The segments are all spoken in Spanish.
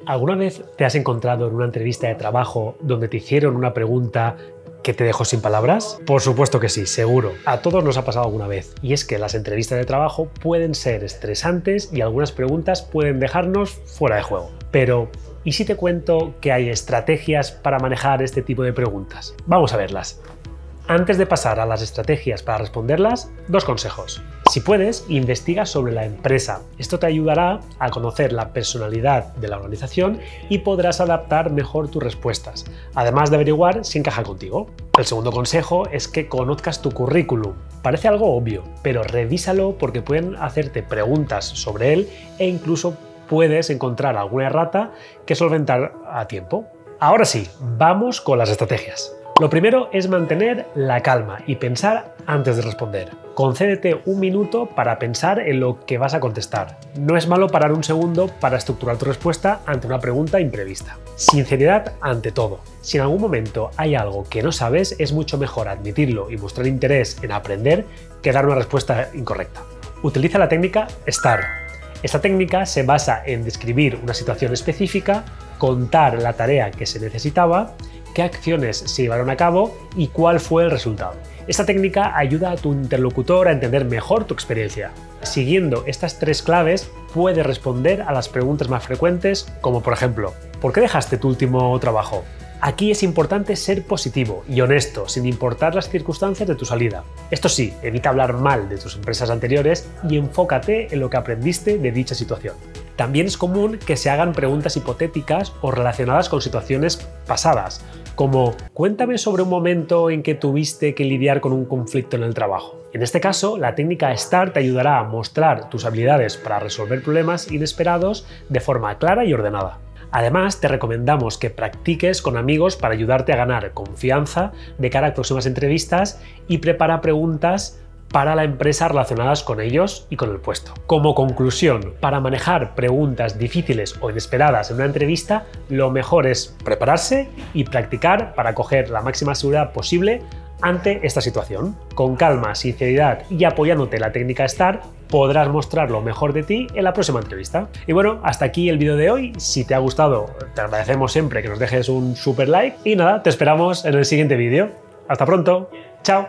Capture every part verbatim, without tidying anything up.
¿Alguna vez te has encontrado en una entrevista de trabajo donde te hicieron una pregunta que te dejó sin palabras? Por supuesto que sí, seguro. A todos nos ha pasado alguna vez. Y es que las entrevistas de trabajo pueden ser estresantes y algunas preguntas pueden dejarnos fuera de juego. Pero, ¿y si te cuento que hay estrategias para manejar este tipo de preguntas? Vamos a verlas. Antes de pasar a las estrategias para responderlas, dos consejos. Si puedes, investiga sobre la empresa. Esto te ayudará a conocer la personalidad de la organización y podrás adaptar mejor tus respuestas, además de averiguar si encaja contigo. El segundo consejo es que conozcas tu currículum. Parece algo obvio, pero revísalo porque pueden hacerte preguntas sobre él e incluso puedes encontrar alguna errata que solventar a tiempo. Ahora sí, vamos con las estrategias. Lo primero es mantener la calma y pensar antes de responder. Concédete un minuto para pensar en lo que vas a contestar. No es malo parar un segundo para estructurar tu respuesta ante una pregunta imprevista. Sinceridad ante todo. Si en algún momento hay algo que no sabes, es mucho mejor admitirlo y mostrar interés en aprender que dar una respuesta incorrecta. Utiliza la técnica STAR. Esta técnica se basa en describir una situación específica, contar la tarea que se necesitaba, qué acciones se llevaron a cabo y cuál fue el resultado. Esta técnica ayuda a tu interlocutor a entender mejor tu experiencia. Siguiendo estas tres claves, puedes responder a las preguntas más frecuentes, como por ejemplo, ¿por qué dejaste tu último trabajo? Aquí es importante ser positivo y honesto, sin importar las circunstancias de tu salida. Esto sí, evita hablar mal de tus empresas anteriores y enfócate en lo que aprendiste de dicha situación. También es común que se hagan preguntas hipotéticas o relacionadas con situaciones pasadas, como cuéntame sobre un momento en que tuviste que lidiar con un conflicto en el trabajo. En este caso, la técnica STAR te ayudará a mostrar tus habilidades para resolver problemas inesperados de forma clara y ordenada. Además, te recomendamos que practiques con amigos para ayudarte a ganar confianza de cara a próximas entrevistas y prepara preguntas para la empresa relacionadas con ellos y con el puesto. Como conclusión, para manejar preguntas difíciles o inesperadas en una entrevista, lo mejor es prepararse y practicar para coger la máxima seguridad posible ante esta situación. Con calma, sinceridad y apoyándote en la técnica STAR, podrás mostrar lo mejor de ti en la próxima entrevista. Y bueno, hasta aquí el vídeo de hoy. Si te ha gustado, te agradecemos siempre que nos dejes un super like y nada, te esperamos en el siguiente vídeo. Hasta pronto. Chao.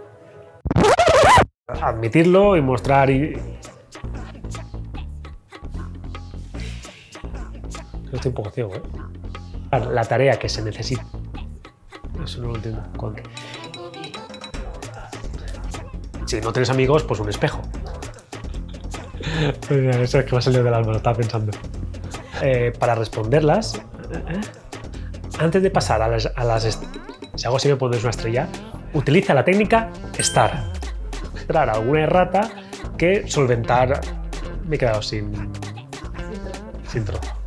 Admitirlo y mostrar y... Estoy un poco ciego, ¿eh? La tarea que se necesita. Eso no lo entiendo. ¿Cuánto? Si no tienes amigos, pues un espejo. Eso es que me ha salido del alma, lo estaba pensando. Eh, para responderlas, ¿eh? Antes de pasar a las, a las... Si hago así me pones una estrella, utiliza la técnica STAR. Mostrar alguna errata que solventar. Me he quedado sin, sin trozo.